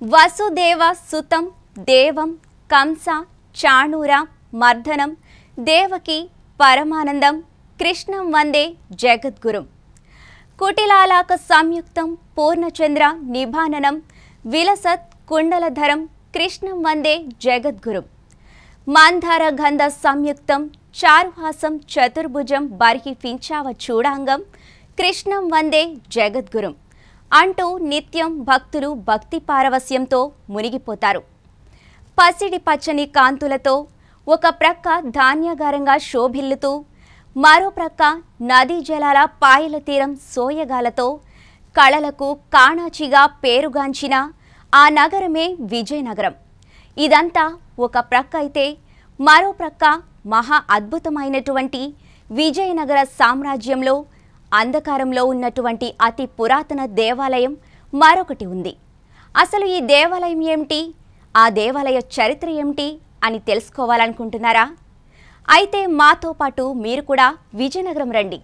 వసుదేవ సుతం దేవం కంస చాణూర మర్దనం దేవకి పరమానందం కృష్ణం వందే జగద్గురుం కుటిలాలాక సంయుక్తం పూర్ణచంద్ర నిభాననం విలసత్ కుండలధరం కృష్ణం వందే జగద్గురుం మందార గంధ సంయుక్తం చారుహాసం చతుర్భుజం బర్హి పించావ చూడాంగం కృష్ణం వందే జగద్గురుం అంటూ నిత్యం భక్తులు భక్తి పారవస్యంతో మునిగిపోతారు. పసిడి పచ్చని కాంతులతో ఒక ప్రక్క ధాన్యాగారంగా శోభిల్లుతూ మరో ప్రక్క నదీ జలాల పాయల తీరం సోయగాలతో కళలకు కాణాచిగా పేరుగాంచిన ఆ నగరమే విజయనగరం. ఇదంతా ఒక ప్రక్క అయితే మరో ప్రక్క మహా అద్భుతమైనటువంటి విజయనగర సామ్రాజ్యంలో అంధకారంలో ఉన్నటువంటి అతి పురాతన దేవాలయం మరొకటి ఉంది. అసలు ఈ దేవాలయం ఏమిటి, ఆ దేవాలయ చరిత్ర ఏమిటి అని తెలుసుకోవాలనుకుంటున్నారా? అయితే మాతో పాటు మీరు కూడా విజయనగరం రండి.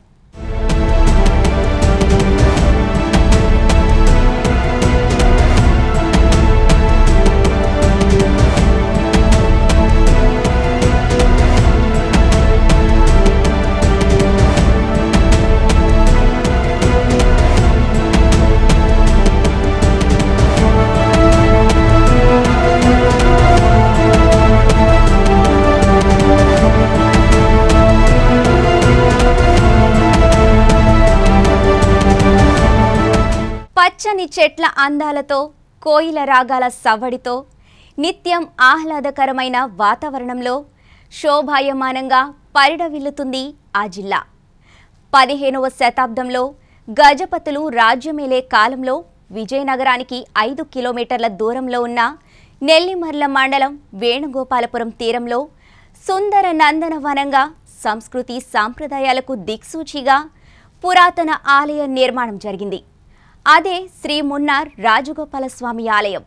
పచ్చని చెట్ల అందాలతో కోయిల రాగాల సవ్వడితో నిత్యం ఆహ్లాదకరమైన వాతావరణంలో శోభాయమానంగా పరిడవిల్లుతుంది ఆ జిల్లా. 15వ శతాబ్దంలో గజపతులు రాజ్యమేలే కాలంలో విజయనగరానికి 5 కిలోమీటర్ల దూరంలో ఉన్న నెల్లిమర్ల మండలం వేణుగోపాలపురం తీరంలో సుందర నందనవనంగా సంస్కృతి సాంప్రదాయాలకు దిక్సూచిగా పురాతన ఆలయ నిర్మాణం జరిగింది. అదే శ్రీ మున్నార్ రాజగోపాలస్వామి ఆలయం.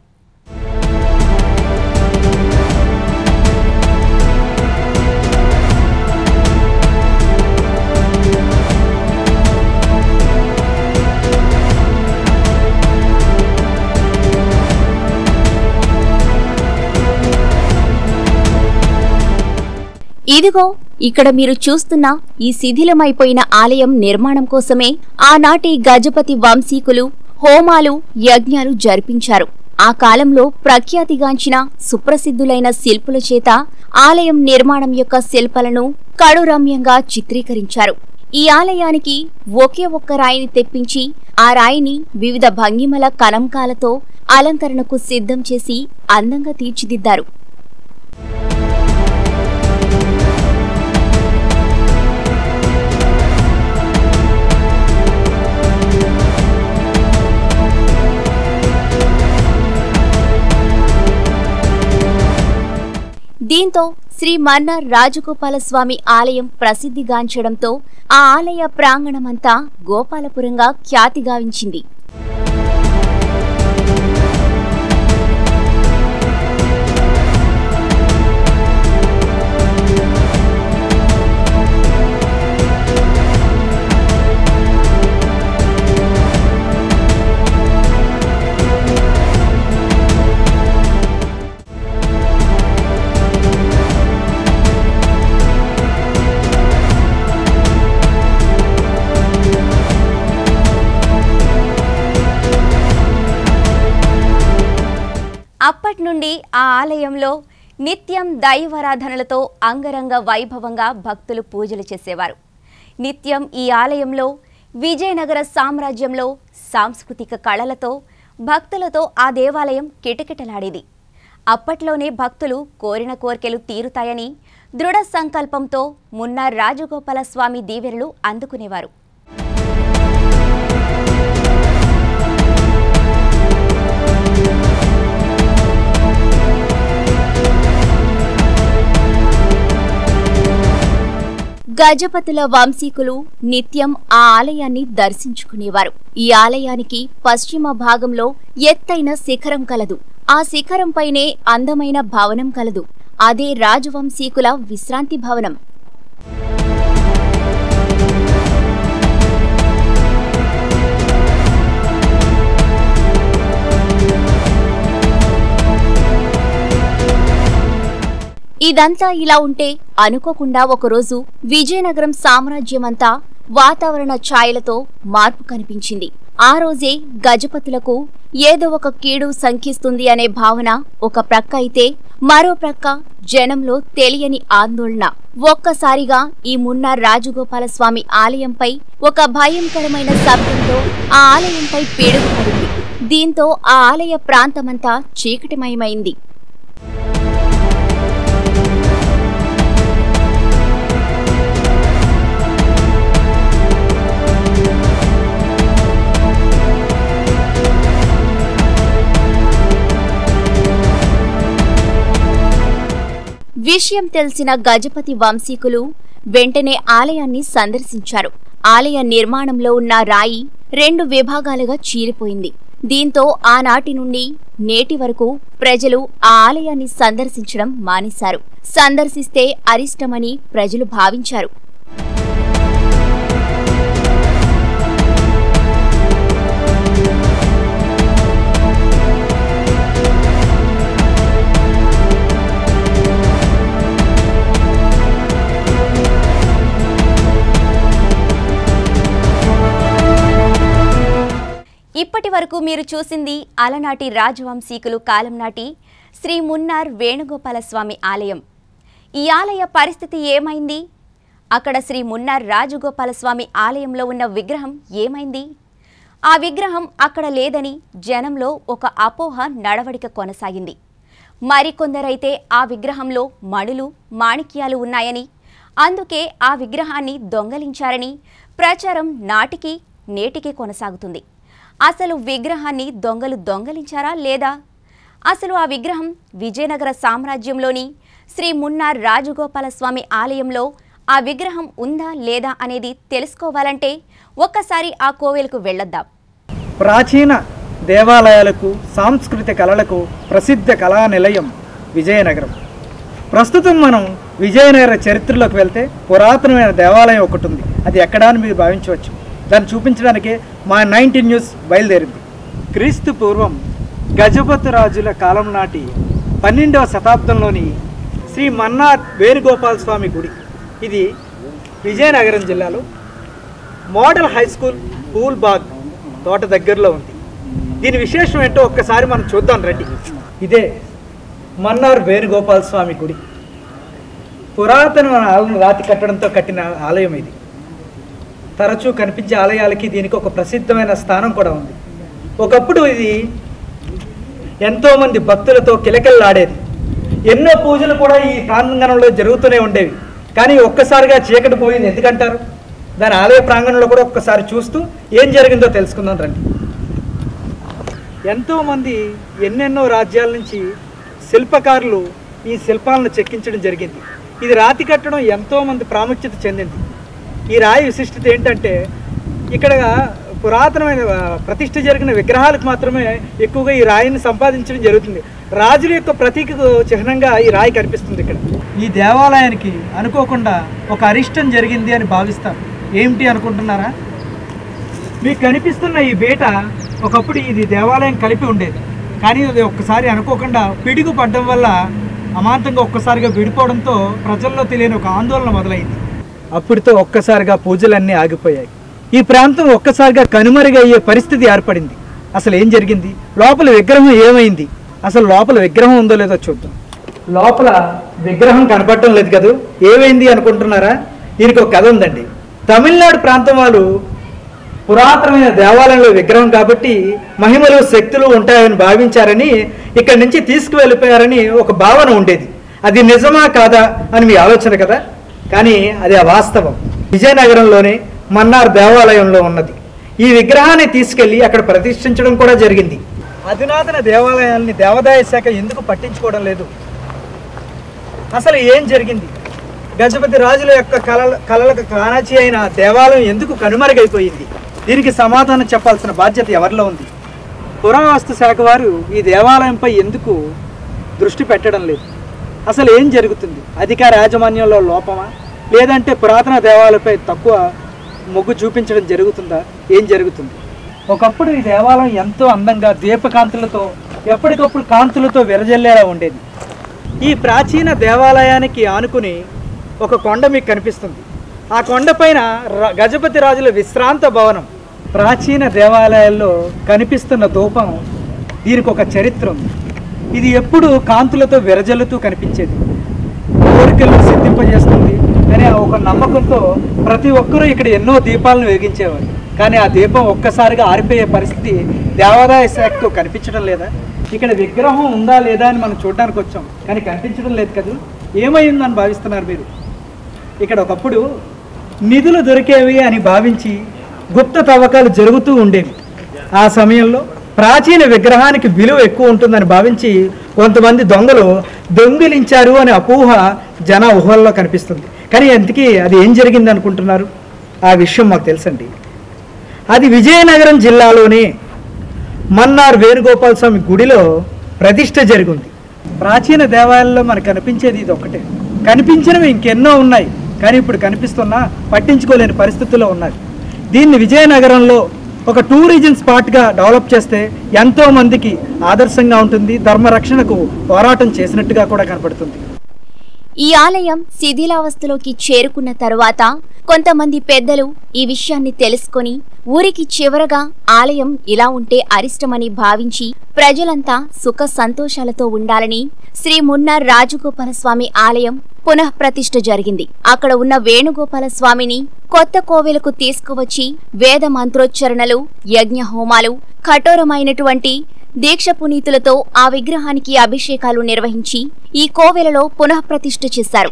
ఇదిగో ఇక్కడ మీరు చూస్తున్న ఈ శిథిలమైపోయిన ఆలయం నిర్మాణం కోసమే ఆనాటి గజపతి వంశీకులు హోమాలు యజ్ఞాలు జరిపించారు. ఆ కాలంలో ప్రఖ్యాతిగాంచిన సుప్రసిద్ధులైన శిల్పుల చేత ఆలయం నిర్మాణం యొక్క శిల్పాలను కడురమ్యంగా చిత్రీకరించారు. ఈ ఆలయానికి ఒకే ఒక్క రాయిని తెప్పించి ఆ రాయిని వివిధ భంగిమల కలంకాలతో అలంకరణకు సిద్ధం చేసి అందంగా తీర్చిదిద్దారు. దీంతో శ్రీ మన్నార్ రాజగోపాలస్వామి ఆలయం ప్రసిద్ధిగాంచడంతో ఆ ఆలయ ప్రాంగణమంతా గోపాలపురంగా ఖ్యాతిగావించింది. అప్పటి నుండి ఆ ఆలయంలో నిత్యం దైవారాధనలతో అంగరంగ వైభవంగా భక్తులు పూజలు చేసేవారు. నిత్యం ఈ ఆలయంలో విజయనగర సామ్రాజ్యంలో సాంస్కృతిక కళలతో భక్తులతో ఆ దేవాలయం కిటకిటలాడేది. అప్పట్లోనే భక్తులు కోరిన కోర్కెలు తీరుతాయని దృఢ సంకల్పంతో మున్నార్ రాజగోపాలస్వామి దీవెనలు అందుకునేవారు. గజపతుల వంశీకులు నిత్యం ఆ ఆలయాన్ని దర్శించుకునేవారు. ఈ ఆలయానికి పశ్చిమ భాగంలో ఎత్తైన శిఖరం కలదు. ఆ శిఖరంపైనే అందమైన భవనం కలదు. అదే రాజవంశీకుల విశ్రాంతి భవనం. ఇదంతా ఇలా ఉంటే అనుకోకుండా ఒకరోజు విజయనగరం సామ్రాజ్యమంతా వాతావరణ ఛాయలతో మార్పు కనిపించింది. ఆ రోజే గజపతులకు ఏదో ఒక కీడు సంకిస్తుంది అనే భావన ఒక ప్రక్క అయితే, మరో ప్రక్క జనంలో తెలియని ఆందోళన. ఒక్కసారిగా ఈ మున్నార్ రాజగోపాలస్వామి ఆలయంపై ఒక భయంకరమైన శబ్దంతో ఆ ఆలయంపై పిడుగు పడింది. దీంతో ఆ ఆలయ ప్రాంతమంతా చీకటిమయమైంది. విషయం తెలిసిన గజపతి వంశీకులు వెంటనే ఆలయాన్ని సందర్శించారు. ఆలయ నిర్మాణంలో ఉన్న రాయి 2 విభాగాలుగా చీలిపోయింది. దీంతో ఆనాటి నుండి నేటి వరకు ప్రజలు ఆ ఆలయాన్ని సందర్శించడం మానేశారు. సందర్శిస్తే అరిష్టమని ప్రజలు భావించారు. ఇప్పటి వరకు మీరు చూసింది అలనాటి రాజవంశీకులు కాలం నాటి శ్రీ మున్నార్ వేణుగోపాలస్వామి ఆలయం. ఈ ఆలయ పరిస్థితి ఏమైంది? అక్కడ శ్రీ మున్నార్ రాజగోపాలస్వామి ఆలయంలో ఉన్న విగ్రహం ఏమైంది? ఆ విగ్రహం అక్కడ లేదని జనంలో ఒక అపోహ నడవడిక కొనసాగింది. మరికొందరైతే ఆ విగ్రహంలో మణులు, మాణిక్యాలు ఉన్నాయని, అందుకే ఆ విగ్రహాన్ని దొంగలించారని ప్రచారం నాటికి నేటికి కొనసాగుతుంది. అసలు విగ్రహాన్ని దొంగలు దొంగలించారా లేదా? అసలు ఆ విగ్రహం విజయనగర సామ్రాజ్యంలోని శ్రీ మున్నార్ రాజగోపాలస్వామి ఆలయంలో ఆ విగ్రహం ఉందా లేదా అనేది తెలుసుకోవాలంటే ఒక్కసారి ఆ కోవెలకు వెళ్ళొద్దాం. ప్రాచీన దేవాలయాలకు, సాంస్కృతిక కళలకు ప్రసిద్ధ కళా నిలయం విజయనగరం. ప్రస్తుతం మనం విజయనగర చరిత్రలోకి వెళ్తే పురాతనమైన దేవాలయం ఒకటి ఉంది. అది ఎక్కడా అని మీరు భావించవచ్చు. దాన్ని చూపించడానికి మా 19 న్యూస్ బయలుదేరింది. క్రీస్తు పూర్వం గజపతి రాజుల కాలం నాటి 12వ శతాబ్దంలోని శ్రీ మన్నార్ వేణుగోపాల స్వామి గుడి. ఇది విజయనగరం జిల్లాలో model high school Phool Bagh తోట దగ్గరలో ఉంది. దీని విశేషం ఏంటో ఒక్కసారి మనం చూద్దాం రండి. ఇదే మన్నార్ వేణుగోపాల స్వామి గుడి. పురాతనమైన రాతి కట్టడంతో కట్టిన ఆలయం ఇది. తరచూ కనిపించే ఆలయాలకి దీనికి ఒక ప్రసిద్ధమైన స్థానం కూడా ఉంది. ఒకప్పుడు ఇది ఎంతోమంది భక్తులతో కిలకిలలాడేది. ఎన్నో పూజలు కూడా ఈ ప్రాంగణంలో జరుగుతూనే ఉండేవి. కానీ ఒక్కసారిగా చీకటి పోయింది. ఎందుకంటారు? దాని ఆలయ ప్రాంగణంలో కూడా ఒక్కసారి చూస్తూ ఏం జరిగిందో తెలుసుకుందాం రండి. ఎంతోమంది ఎన్నెన్నో రాజ్యాల నుంచి శిల్పకారులు ఈ శిల్పాలను చెక్కించడం జరిగింది. ఇది రాతి కట్టడం ఎంతోమంది ప్రాముఖ్యత చెందింది. ఈ రాయి విశిష్టత ఏంటంటే, ఇక్కడ పురాతనమైన ప్రతిష్ఠ జరిగిన విగ్రహాలకు మాత్రమే ఎక్కువగా ఈ రాయిని సంపాదించడం జరుగుతుంది. రాజుల యొక్క ప్రతీక చిహ్నంగా ఈ రాయి కనిపిస్తుంది. ఇక్కడ ఈ దేవాలయానికి అనుకోకుండా ఒక అరిష్టం జరిగింది అని భావిస్తారు. ఏమిటి అనుకుంటున్నారా? మీకు కనిపిస్తున్న ఈ బేట ఒకప్పుడు ఇది దేవాలయం కలిపి ఉండేది. కానీ అది ఒక్కసారి అనుకోకుండా పిడుగు పడడం వల్ల అమాంతంగా ఒక్కసారిగా విడిపోవడంతో ప్రజల్లో తెలియని ఒక ఆందోళన మొదలైంది. అప్పుడుతో ఒక్కసారిగా పూజలన్నీ ఆగిపోయాయి. ఈ ప్రాంతం ఒక్కసారిగా కనుమరుగయ్యే పరిస్థితి ఏర్పడింది. అసలు ఏం జరిగింది? లోపల విగ్రహం ఏమైంది? అసలు లోపల విగ్రహం ఉందో లేదో చూద్దాం. లోపల విగ్రహం కనపడటం లేదు కదా, ఏమైంది అనుకుంటున్నారా? దీనికి ఒక కథ ఉందండి. తమిళనాడు ప్రాంతం వాళ్ళు పురాతనమైన దేవాలయంలో విగ్రహం కాబట్టి మహిమలు, శక్తులు ఉంటాయని భావించారని ఇక్కడి నుంచి తీసుకువెళ్ళిపోయారని ఒక భావన ఉండేది. అది నిజమా కాదా అని మీ ఆలోచన కదా. కానీ అది వాస్తవం. విజయనగరంలోనే మన్నార్ దేవాలయంలో ఉన్నది. ఈ విగ్రహాన్ని తీసుకెళ్లి అక్కడ ప్రతిష్ఠించడం కూడా జరిగింది. అధునాతన దేవాలయాల్ని దేవాదాయ శాఖ ఎందుకు పట్టించుకోవడం లేదు? అసలు ఏం జరిగింది? గజపతి రాజుల యొక్క కళలకు కానాచి అయిన దేవాలయం ఎందుకు కనుమరుగైపోయింది? దీనికి సమాధానం చెప్పాల్సిన బాధ్యత ఎవరిలో ఉంది? పురావస్తు శాఖ వారు ఈ దేవాలయంపై ఎందుకు దృష్టి పెట్టడం లేదు? అసలు ఏం జరుగుతుంది? అధికార యాజమాన్యంలో లోపమా, లేదంటే పురాతన దేవాలయంపై తక్కువ మొగ్గు చూపించడం జరుగుతుందా? ఏం జరుగుతుంది? ఒకప్పుడు ఈ దేవాలయం ఎంతో అందంగా దీపకాంతులతో, ఎప్పటికప్పుడు కాంతులతో విరజల్లేలా ఉండేది. ఈ ప్రాచీన దేవాలయానికి ఆనుకుని ఒక కొండ మీకు కనిపిస్తుంది. ఆ కొండపైన గజపతి రాజుల విశ్రాంత భవనం. ప్రాచీన దేవాలయాల్లో కనిపిస్తున్న ధూపం దీనికి ఒక చరిత్ర ఉంది. ఇది ఎప్పుడు కాంతులతో విరజల్లుతూ కనిపించేది, కోరికలను సిద్ధింపజేస్తుంది అనే ఒక నమ్మకంతో ప్రతి ఒక్కరూ ఇక్కడ ఎన్నో దీపాలను వెలిగించేవారు. కానీ ఆ దీపం ఒక్కసారిగా ఆరిపోయే పరిస్థితి దేవాదాయ శాఖతో కనిపించడం లేదా? ఇక్కడ విగ్రహం ఉందా లేదా అని మనం చూడడానికి వచ్చాం, కానీ కనిపించడం లేదు కదా. ఏమైందని భావిస్తున్నారు మీరు? ఇక్కడ ఒకప్పుడు నిధులు దొరికేవి అని భావించి గుప్త తవ్వకాలు జరుగుతూ ఉండేవి. ఆ సమయంలో ప్రాచీన విగ్రహానికి విలువ ఎక్కువ ఉంటుందని భావించి కొంతమంది దొంగలు దొంగిలించారు అనే అపోహ జన ఊహల్లో కనిపిస్తుంది. కానీ ఇంతకీ అది ఏం జరిగింది అనుకుంటున్నారు? ఆ విషయం మాకు తెలుసండి. అది విజయనగరం జిల్లాలోని మన్నార్ వేణుగోపాల స్వామి గుడిలో ప్రతిష్ఠ జరిగింది. ప్రాచీన దేవాలయాల్లో మనకు కనిపించేది ఇది ఒక్కటే. కనిపించినవి ఇంకెన్నో ఉన్నాయి, కానీ ఇప్పుడు కనిపిస్తున్నా పట్టించుకోలేని పరిస్థితుల్లో ఉన్నాయి. దీన్ని విజయనగరంలో ఒక టూరిజం స్పాట్గా డెవలప్ చేస్తే ఎంతో మందికి ఆదర్శంగా ఉంటుంది, ధర్మరక్షణకు పోరాటం చేసినట్టుగా కూడా కనపడుతుంది. ఈ ఆలయం శిథిలావస్థలోకి చేరుకున్న తరువాత కొంతమంది పెద్దలు ఈ విషయాన్ని తెలుసుకొని ఊరికి చివరగా ఆలయం ఇలా ఉంటే అరిష్టమని భావించి ప్రజలంతా సుఖ సంతోషాలతో ఉండాలని శ్రీ మున్నార్ రాజగోపాల స్వామి ఆలయం పునః ప్రతిష్ఠ జరిగింది. అక్కడ ఉన్న వేణుగోపాల స్వామిని కొత్త కోవెలకు తీసుకువచ్చి వేద మంత్రోచ్చరణలు, యజ్ఞ హోమాలు, కఠోరమైనటువంటి దీక్ష పునీతులతో ఆ విగ్రహానికి అభిషేకాలు నిర్వహించి ఈ కోవెలలో పునః ప్రతిష్ఠ చేశారు.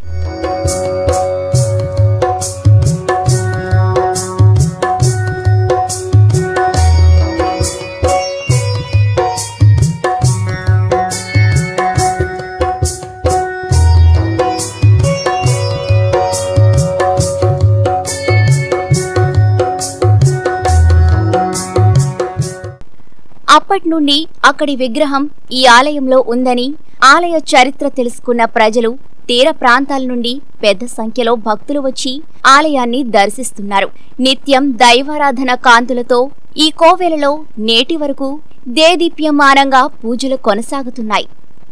అప్పటి నుండి అక్కడి విగ్రహం ఈ ఆలయంలో ఉందని ఆలయ చరిత్ర తెలుసుకున్న ప్రజలు తీర ప్రాంతాల నుండి పెద్ద సంఖ్యలో భక్తులు వచ్చి ఆలయాన్ని దర్శిస్తున్నారు. నిత్యం దైవారాధన కాంతులతో ఈ కోవెలలో నేటి వరకు దేదీప్యమానంగా పూజలు కొనసాగుతున్నాయి.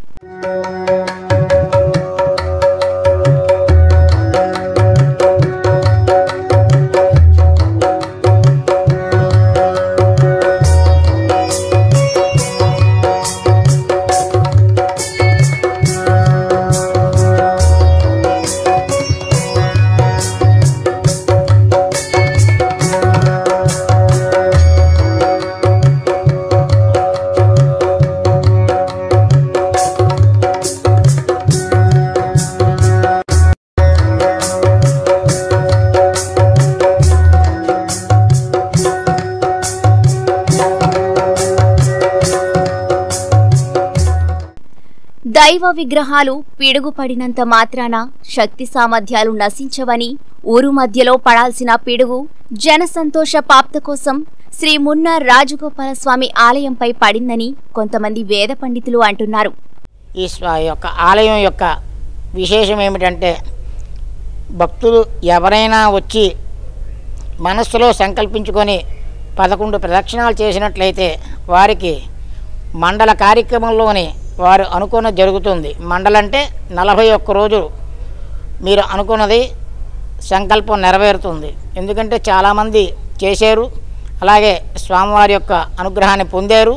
దైవ విగ్రహాలు పిడుగుపడినంత మాత్రాన శక్తి సామర్థ్యాలు నశించవని, ఊరు మధ్యలో పడాల్సిన పిడుగు జనసంతోష పాప్త కోసం శ్రీ మున్నార్ రాజగోపాల స్వామి ఆలయంపై పడిందని కొంతమంది వేద పండితులు అంటున్నారు. ఈ యొక్క ఆలయం యొక్క విశేషం ఏమిటంటే, భక్తులు ఎవరైనా వచ్చి మనస్సులో సంకల్పించుకొని 11 ప్రదక్షిణాలు చేసినట్లయితే వారికి మండల కార్యక్రమంలోని వారు అనుకున్నది జరుగుతుంది. మండలంటే 41 రోజులు మీరు అనుకున్నది సంకల్పం నెరవేరుతుంది. ఎందుకంటే చాలామంది చేశారు, అలాగే స్వామివారి యొక్క అనుగ్రహాన్ని పొందారు.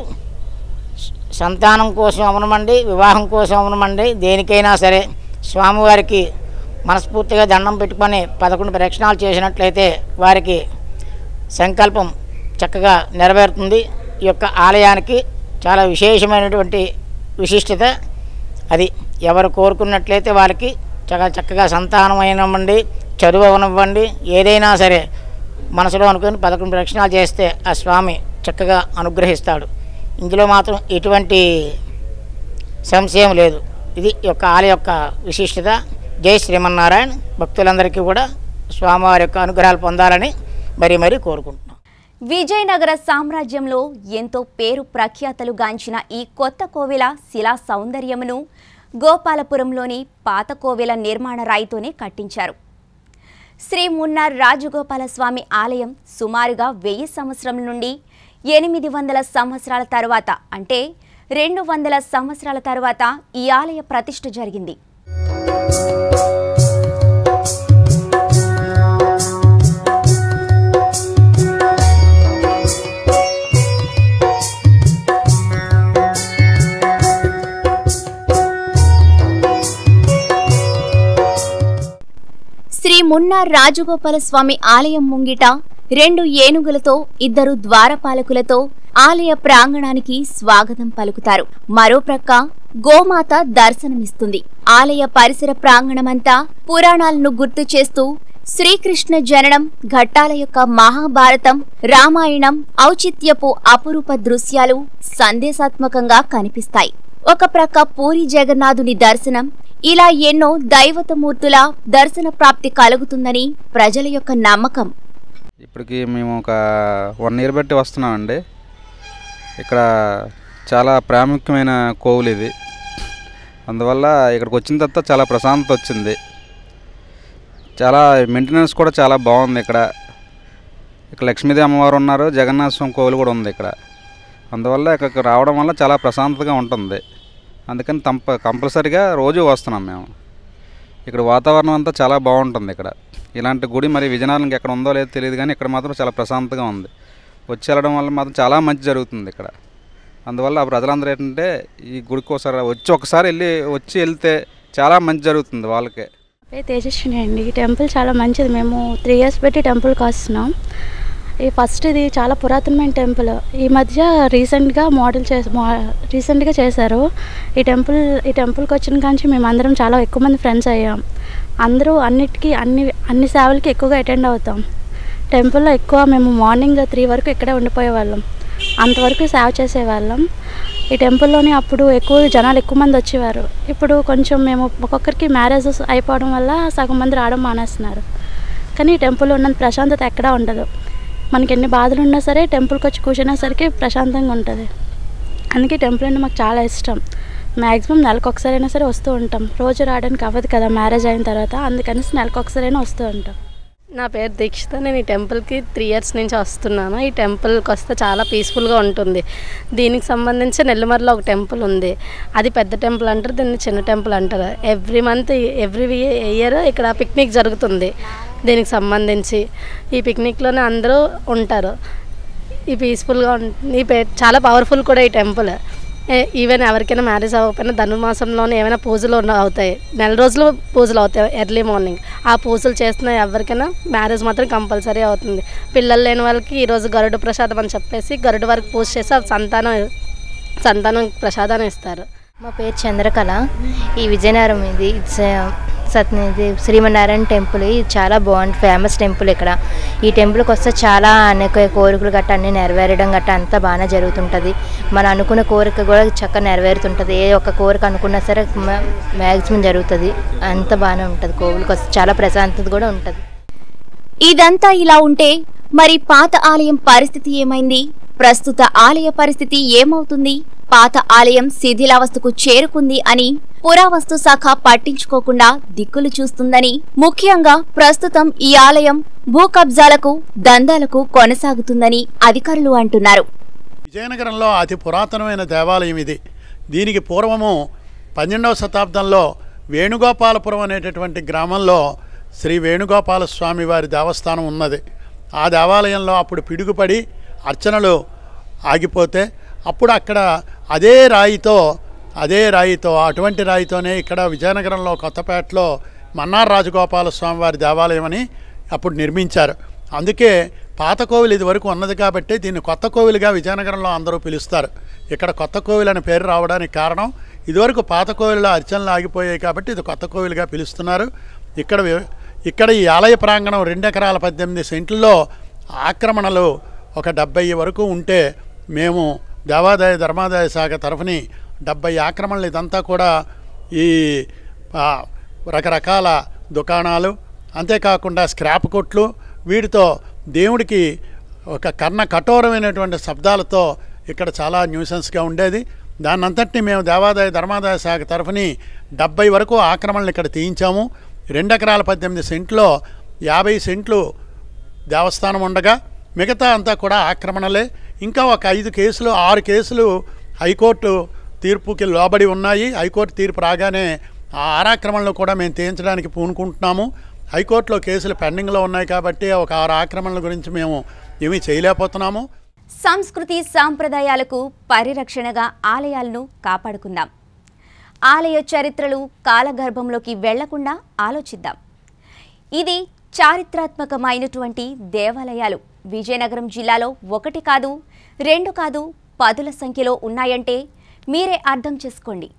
సంతానం కోసం అవనమండి, వివాహం కోసం అవనమండి, దేనికైనా సరే స్వామివారికి మనస్ఫూర్తిగా దండం పెట్టుకొని 11 ప్రదక్షిణాలు చేసినట్లయితే వారికి సంకల్పం చక్కగా నెరవేరుతుంది. ఈ యొక్క ఆలయానికి చాలా విశేషమైనటువంటి విశిష్టత అది. ఎవరు కోరుకున్నట్లయితే వారికి చక్కగా సంతానం అయినవ్వండి, చదువు అవనివ్వండి, ఏదైనా సరే మనసులో అనుకుని 11 ప్రదక్షిణాలు చేస్తే ఆ స్వామి చక్కగా అనుగ్రహిస్తాడు. ఇందులో మాత్రం ఎటువంటి సంశయం లేదు. ఇది యొక్క ఆలయ యొక్క విశిష్టత. జై శ్రీమన్నారాయణ. భక్తులందరికీ కూడా స్వామివారి యొక్క అనుగ్రహాలు పొందాలని మరీ కోరుకుంటున్నాం. విజయనగర సామ్రాజ్యంలో ఎంతో పేరు ప్రఖ్యాతలు గాంచిన ఈ కొత్త కోవెల శిలా సౌందర్యమును గోపాలపురంలోని పాత కోవెల నిర్మాణ రాయితోనే కట్టించారు. శ్రీ మున్నార్ రాజగోపాల స్వామి ఆలయం సుమారుగా 1000 సంవత్సరం నుండి 800 సంవత్సరాల తరువాత అంటే 200 సంవత్సరాల తరువాత ఈ ఆలయ ప్రతిష్ఠ జరిగింది. శ్రీ మున్నార్ రాజగోపాల స్వామి ఆలయం ముంగిట 2 ఏనుగులతో 2 ద్వారపాలకులతో ఆలయ ప్రాంగణానికి స్వాగతం పలుకుతారు. మరో ప్రక్క గోమాత దర్శనమిస్తుంది. ఆలయ పరిసర ప్రాంగణమంతా పురాణాలను గుర్తు చేస్తూ శ్రీకృష్ణ జననం, ఘట్టాల యొక్క మహాభారతం, రామాయణం ఔచిత్యపు అపురూప దృశ్యాలు సందేశాత్మకంగా కనిపిస్తాయి. ఒక ప్రక్క పూరి జగన్నాథుని దర్శనం. ఇలా ఎన్నో దైవతమూర్తుల దర్శన ప్రాప్తి కలుగుతుందని ప్రజల యొక్క నమ్మకం. ఇప్పటికి మేము ఒక 1 ఇయర్ బట్టి వస్తున్నామండి. ఇక్కడ చాలా ప్రాముఖ్యమైన కోవులు ఇది. అందువల్ల ఇక్కడికి వచ్చిన తర్వాత చాలా ప్రశాంతత వచ్చింది. చాలా మెయింటెనెన్స్ కూడా చాలా బాగుంది. ఇక్కడ లక్ష్మీదేవి అమ్మవారు ఉన్నారు, జగన్నాథ స్వామి కోవులు కూడా ఉంది ఇక్కడ. అందువల్ల ఇక్కడికి రావడం వల్ల చాలా ప్రశాంతతగా ఉంటుంది. అందుకని కంపల్సరీగా రోజు వస్తున్నాం మేము. ఇక్కడ వాతావరణం అంతా చాలా బాగుంటుంది. ఇక్కడ ఇలాంటి గుడి మరి విజయనగరంకి ఎక్కడ ఉందో లేదో తెలియదు, కానీ ఇక్కడ మాత్రం చాలా ప్రశాంతంగా ఉంది. వచ్చి వెళ్ళడం వల్ల మాత్రం చాలా మంచి జరుగుతుంది ఇక్కడ. అందువల్ల ప్రజలందరూ ఏంటంటే ఈ గుడికి ఒకసారి వచ్చి వెళ్తే చాలా మంచి జరుగుతుంది వాళ్ళకే. తేజస్విని అండి. ఈ టెంపుల్ చాలా మంచిది. మేము 3 ఇయర్స్ పెట్టి టెంపుల్కి వస్తున్నాం. ఇది చాలా పురాతనమైన టెంపుల్. ఈ మధ్య రీసెంట్గా చేశారు ఈ టెంపుల్కి వచ్చిన కాంచి మేము అందరం చాలా ఎక్కువ మంది ఫ్రెండ్స్ అయ్యాం. అందరూ అన్ని సేవలకి ఎక్కువగా అటెండ్ అవుతాం. టెంపుల్లో ఎక్కువ మేము మార్నింగ్ 3 వరకు ఇక్కడే ఉండిపోయేవాళ్ళం. అంతవరకు సేవ చేసేవాళ్ళం. ఈ టెంపుల్లోని అప్పుడు జనాలు ఎక్కువ మంది వచ్చేవారు. ఇప్పుడు కొంచెం మేము ఒక్కొక్కరికి మ్యారేజెస్ అయిపోవడం వల్ల సగం మంది రావడం మానేస్తున్నారు. కానీ ఈ టెంపుల్లో ఉన్నంత ప్రశాంతత ఎక్కడా ఉండదు. మనకి ఎన్ని బాధలు ఉన్నా సరే టెంపుల్కి వచ్చి కూర్చునేసరికి ప్రశాంతంగా ఉంటుంది. అందుకే టెంపుల్ అంటే మాకు చాలా ఇష్టం. మ్యాక్సిమం నెలకు ఒకసారైనా సరే వస్తూ ఉంటాం. రోజు రావడానికి అవ్వదు కదా మ్యారేజ్ అయిన తర్వాత, అందుకనేసి నెలకు ఒకసారైనా వస్తూ ఉంటాం. నా పేరు దీక్షిత. నేను ఈ టెంపుల్కి 3 ఇయర్స్ నుంచి వస్తున్నాను. ఈ టెంపుల్కి వస్తే చాలా పీస్ఫుల్గా ఉంటుంది. దీనికి సంబంధించి నెల్లిమర్లో ఒక టెంపుల్ ఉంది. అది పెద్ద టెంపుల్ అంటారు, దీన్ని చిన్న టెంపుల్ అంటారు. ఎవ్రీ ఇయర్ ఇక్కడ పిక్నిక్ జరుగుతుంది. దీనికి సంబంధించి ఈ పిక్నిక్లోనే అందరూ ఉంటారు. ఈ పీస్ఫుల్గా ఉంటుంది. చాలా పవర్ఫుల్ కూడా ఈ టెంపుల్. ఈవెన్ ఎవరికైనా మ్యారేజ్ అవ్వకపోయినా ధనుర్మాసంలోనే ఏమైనా పూజలు అవుతాయి. 4 రోజులు పూజలు అవుతాయి ఎర్లీ మార్నింగ్. ఆ పూజలు చేస్తున్న ఎవరికైనా మ్యారేజ్ మాత్రం కంపల్సరీ అవుతుంది. పిల్లలు లేని వాళ్ళకి ఈరోజు గరుడ ప్రసాదం అని చెప్పేసి గరుడ వారికి పూజ చేసి సంతానం ప్రసాదాన్ని ఇస్తారు. మా పేరు చంద్రకళ. ఈ విజయనగరం ఇది శ్రీమన్నారాయణ టెంపుల్. ఇది చాలా బాగుంది, ఫేమస్ టెంపుల్. ఇక్కడ ఈ టెంపుల్కి వస్తే చాలా అనేక కోరికలు గట్ట అన్నీ నెరవేరడం గట్ట అంతా బాగానే జరుగుతుంటుంది. మనం అనుకున్న కోరిక కూడా చక్కగా నెరవేరుతుంటుంది. ఏ ఒక్క కోరిక అనుకున్నా సరే మ్యాక్సిమం జరుగుతుంది. అంత బాగానే ఉంటుంది. కోవిలికి వస్తే చాలా ప్రశాంతత కూడా ఉంటుంది. ఇదంతా ఇలా ఉంటే మరి పాత ఆలయం పరిస్థితి ఏమైంది? ప్రస్తుత ఆలయ పరిస్థితి ఏమవుతుంది? పాత ఆలయం శిథిలావస్థకు చేరుకుంది అని పురావస్తు శాఖ పట్టించుకోకుండా దిక్కులు చూస్తుందని, ముఖ్యంగా ప్రస్తుతం ఈ ఆలయం భూ కబ్జాలకు దందాలకు కొనసాగుతుందని అధికారులు అంటున్నారు. విజయనగరంలో అతి పురాతనమైన దేవాలయం ఇది. దీనికి పూర్వము 12వ శతాబ్దంలో వేణుగోపాలపురం అనేటటువంటి గ్రామంలో శ్రీ వేణుగోపాల స్వామి వారి దేవస్థానం ఉన్నది. ఆ దేవాలయంలో అప్పుడు పిడుగుపడి అర్చనలు ఆగిపోతే అప్పుడు అక్కడ అదే రాయితో అటువంటి రాయితోనే ఇక్కడ విజయనగరంలో కొత్తపేటలో మన్నార్ రాజగోపాల స్వామి వారి దేవాలయం అని అప్పుడు నిర్మించారు. అందుకే పాత కోవిల్ ఇది వరకు ఉన్నది కాబట్టి దీన్ని కొత్త కోవిలుగా విజయనగరంలో అందరూ పిలుస్తారు. ఇక్కడ కొత్త కోవిల్ అనే పేరు రావడానికి కారణం ఇదివరకు పాత కోవిల్లో అర్చనలు ఆగిపోయాయి కాబట్టి ఇది కొత్త కోవిలుగా పిలుస్తున్నారు. ఇక్కడ ఈ ఆలయ ప్రాంగణం 2 ఎకరాల 18 సెంట్లలో ఆక్రమణలు ఒక 70 వరకు ఉంటే మేము దేవాదాయ ధర్మాదాయ శాఖ తరఫుని 70 ఆక్రమణలు, ఇదంతా కూడా ఈ రకరకాల దుకాణాలు, అంతేకాకుండా స్క్రాప్ కొట్లు, వీటితో దేవుడికి ఒక కర్ణ కఠోరమైనటువంటి శబ్దాలతో ఇక్కడ చాలా న్యూసెన్స్గా ఉండేది. దాన్నంతటినీ మేము దేవాదాయ ధర్మాదాయ శాఖ తరఫుని 70 వరకు ఆక్రమణలు ఇక్కడ తీయించాము. 2 ఎకరాల 18 సెంట్లో 50 సెంట్లు దేవస్థానం ఉండగా మిగతా అంతా కూడా ఆక్రమణలే. ఇంకా ఒక 5 కేసులు 6 కేసులు హైకోర్టు తీర్పుకి లోబడి ఉన్నాయి. హైకోర్టు తీర్పు రాగానే ఆ ఆక్రమణలు కూడా మేము తీయించడానికి పూనుకుంటున్నాము. హైకోర్టులో కేసులు పెండింగ్లో ఉన్నాయి కాబట్టి ఒక 6 ఆక్రమణల గురించి మేము ఏమీ చేయలేకపోతున్నాము. సంస్కృతి సాంప్రదాయాలకు పరిరక్షణగా ఆలయాలను కాపాడుకుందాం. ఆలయ చరిత్రలు కాలగర్భంలోకి వెళ్లకుండా ఆలోచిద్దాం. ఇది చారిత్రాత్మకమైనటువంటి దేవాలయాలు విజయనగరం జిల్లాలో 1 కాదు 2 కాదు 10ల సంఖ్యలో ఉన్నాయంటే మీరే అర్థం చేసుకోండి.